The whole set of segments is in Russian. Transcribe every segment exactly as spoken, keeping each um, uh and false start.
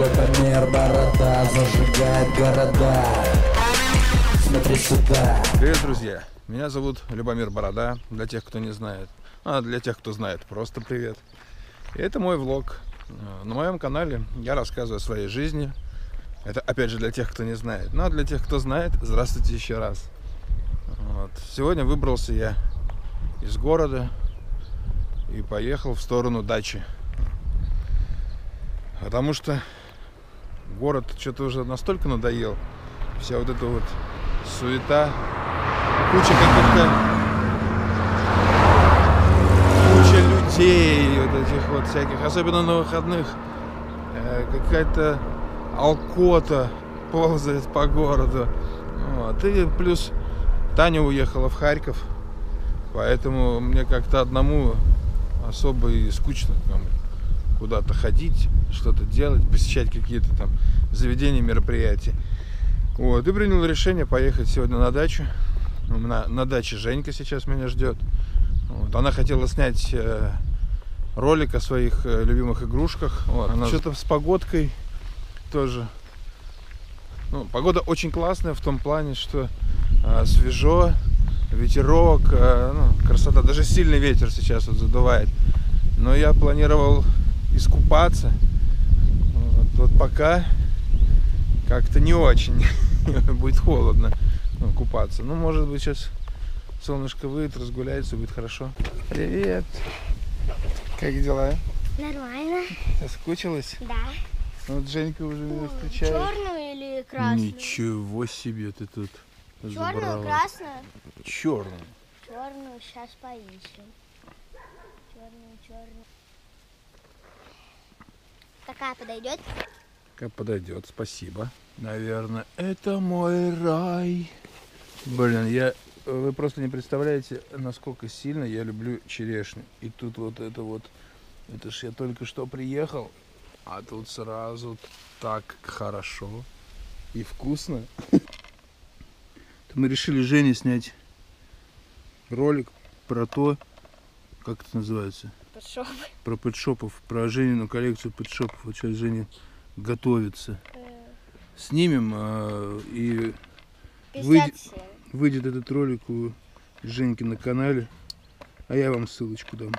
Любомир Борода зажигает города. Смотри сюда. Привет, друзья! Меня зовут Любомир Борода, для тех, кто не знает. А для тех, кто знает, просто привет. И это мой влог. На моем канале я рассказываю о своей жизни. Это, опять же, для тех, кто не знает. Ну, а для тех, кто знает, здравствуйте еще раз. Вот. Сегодня выбрался я из города и поехал в сторону дачи. Потому что город что-то уже настолько надоел. Вся вот эта вот суета, куча каких-то, куча людей, вот этих вот всяких, особенно на выходных, какая-то алкота ползает по городу. Вот. И плюс Таня уехала в Харьков, поэтому мне как-то одному особо и скучно там куда-то ходить, что-то делать, посещать какие-то там заведения, мероприятия. Вот, и принял решение поехать сегодня на дачу. На, на даче Женька сейчас меня ждет. Вот, она хотела снять э, ролик о своих э, любимых игрушках. Вот, она что-то с погодкой тоже. Ну, погода очень классная в том плане, что э, свежо, ветерок, э, ну, красота. Даже сильный ветер сейчас вот задувает. Но я планировал искупаться. Вот, вот пока как-то не очень. Будет холодно, ну, купаться. Ну, может быть, сейчас солнышко выйдет, разгуляется, будет хорошо. Привет! Как дела? Нормально. Соскучилась? Да. Вот Женька уже меня встречает. Черную или красную? Ничего себе ты тут Черную, забрала. красную? Черную. Черную сейчас поищем. Черную, черную. Такая подойдет? Как подойдет, спасибо. Наверное, это мой рай. Блин, я... Вы просто не представляете, насколько сильно я люблю черешню. И тут вот это вот... Это ж я только что приехал, а тут сразу так хорошо и вкусно. Мы решили Жене снять ролик про то, как это называется? Пэтшопы. Про пэтшопов, про Женину коллекцию пэтшопов. Вот сейчас Женя готовится. Снимем, а, и выйдет, выйдет этот ролик у Женьки на канале, а я вам ссылочку дам.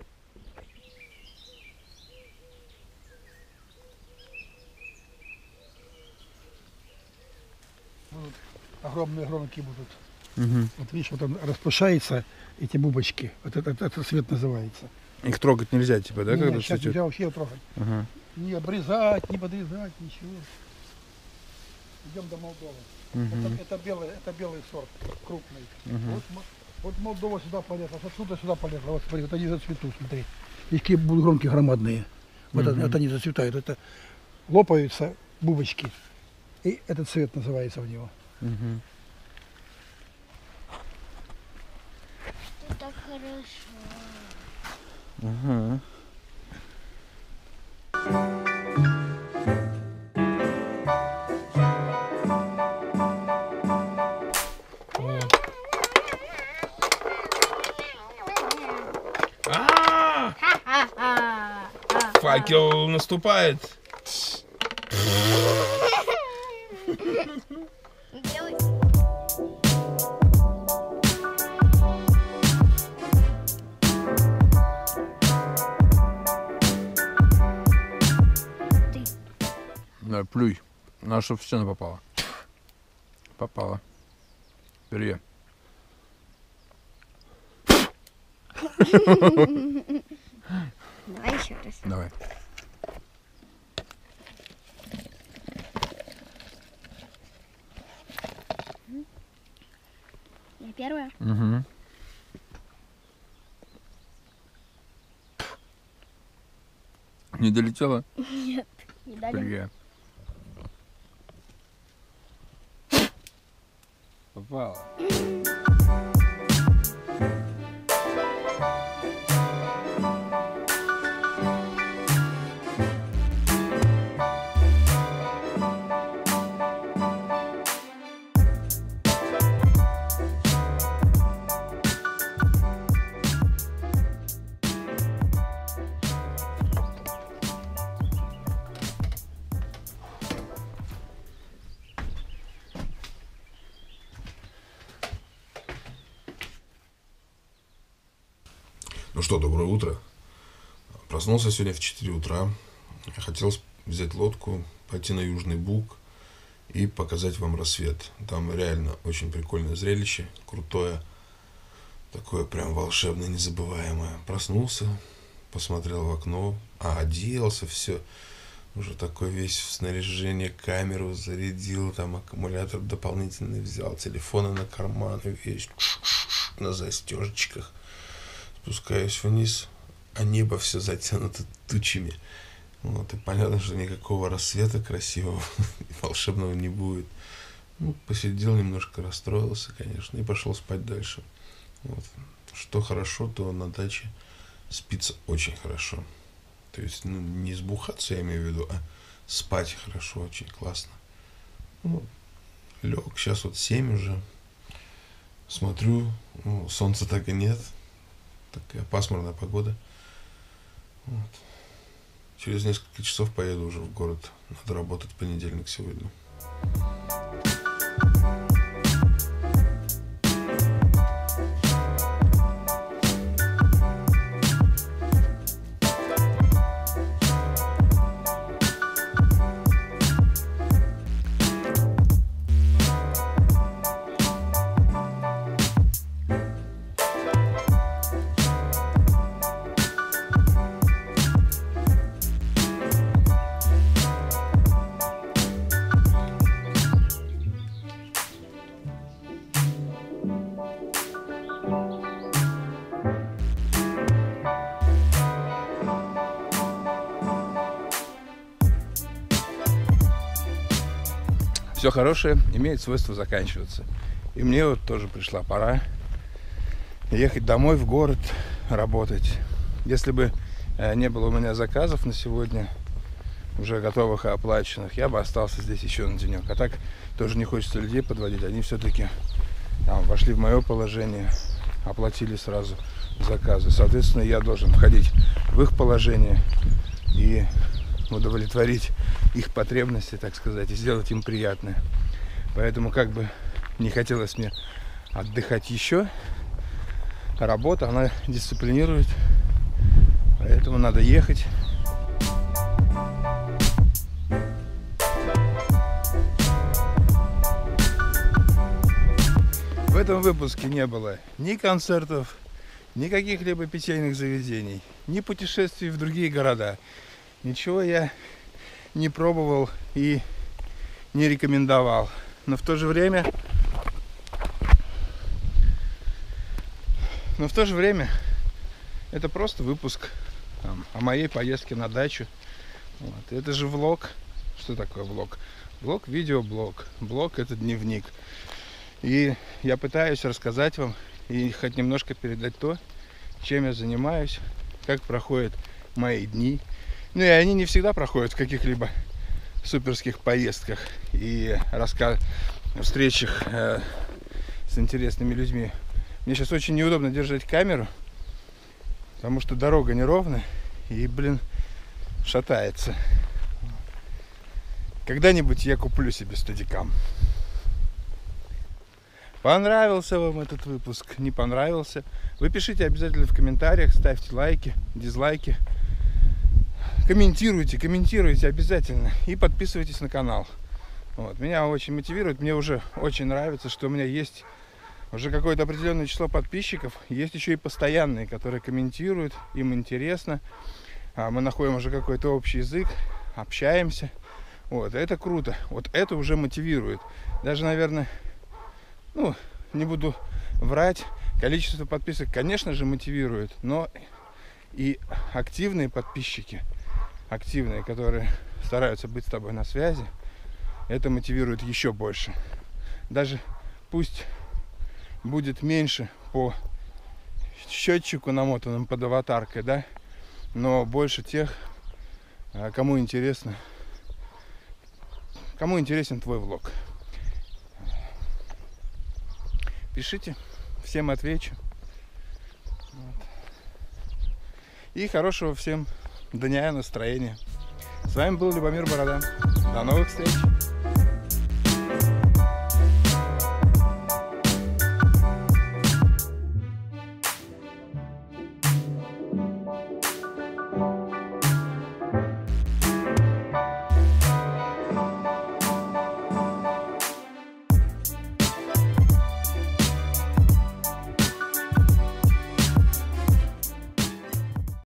Будут огромные громки будут. Угу. Вот видишь, вот он распушается, эти бубочки. Вот это, это, это цвет называется. Их трогать нельзя, типа, да, Не, когда сейчас цветет? нельзя вообще трогать. Ага. Не обрезать, не подрезать, ничего. Идем до Молдовы. Угу. Это, это, белый, это белый сорт, крупный. Угу. Вот, вот Молдова сюда полезла, вот отсюда сюда полезла. Вот смотри, вот они зацветут, смотри. И какие будут громки громадные. Вот, Угу. вот они зацветают. Это лопаются бубочки. И этот цвет называется у него. Угу. Так хорошо. Ага. Факел наступает. Белый. Да, плюй. Надо, чтобы в стену попало. Попало. Бери. Давай еще раз. Давай. Я первая? Угу. Не долетела? Нет. Не дали. Бери. Попало. что, доброе утро. Проснулся сегодня в четыре утра. Хотел взять лодку, пойти на Южный Буг и показать вам рассвет. Там реально очень прикольное зрелище, крутое, такое прям волшебное, незабываемое. Проснулся, посмотрел в окно, а оделся, все. Уже такой весь в снаряжение, камеру зарядил, там аккумулятор дополнительный взял, телефоны на карманы, весь на застежечках. Спускаюсь вниз, а небо все затянуто тучами. Вот, и понятно, что никакого рассвета красивого и волшебного не будет. Ну, посидел немножко, расстроился, конечно, и пошел спать дальше. Вот. Что хорошо, то на даче спится очень хорошо. То есть, ну, не сбухаться, я имею в виду, а спать хорошо, очень классно. Ну, лег, сейчас вот семь уже. Смотрю, ну, солнца так и нет. Такая пасмурная погода. Вот. Через несколько часов поеду уже в город. Надо работать в понедельник сегодня. Все хорошее имеет свойство заканчиваться. И мне вот тоже пришла пора ехать домой в город, работать. Если бы не было у меня заказов на сегодня, уже готовых и оплаченных, я бы остался здесь еще на денек. А так тоже не хочется людей подводить. Они все-таки там вошли в мое положение, оплатили сразу заказы. Соответственно, я должен входить в их положение и удовлетворить их потребности, так сказать, и сделать им приятное. Поэтому, как бы не хотелось мне отдыхать еще, работа, она дисциплинирует, поэтому надо ехать. В этом выпуске не было ни концертов, ни каких-либо питейных заведений, ни путешествий в другие города. Ничего я не пробовал и не рекомендовал. Но в то же время... Но в то же время это просто выпуск там, о моей поездке на дачу. Вот. Это же влог. Что такое влог? Влог, видеоблог. Блог — это дневник. И я пытаюсь рассказать вам и хоть немножко передать то, чем я занимаюсь, как проходят мои дни. Ну и они не всегда проходят в каких-либо суперских поездках и рассказ... встречах э, с интересными людьми. Мне сейчас очень неудобно держать камеру, потому что дорога неровная и, блин, шатается. Когда-нибудь я куплю себе стадикам. Понравился вам этот выпуск? Не понравился? Вы пишите обязательно в комментариях, ставьте лайки, дизлайки. Комментируйте, комментируйте обязательно. И подписывайтесь на канал. Вот. Меня очень мотивирует. Мне уже очень нравится, что у меня есть уже какое-то определенное число подписчиков. Есть еще и постоянные, которые комментируют. Им интересно. Мы находим уже какой-то общий язык. Общаемся. Вот. Это круто. Вот это уже мотивирует. Даже, наверное, ну, не буду врать. Количество подписок, конечно же, мотивирует. Но и активные подписчики, активные, которые стараются быть с тобой на связи, это мотивирует еще больше. Даже пусть будет меньше по счетчику, намотанным под аватаркой, да, но больше тех, кому интересно, кому интересен твой влог. Пишите, всем отвечу. Вот. И хорошего всем дня, настроения. С вами был Любомир Борода. До новых встреч!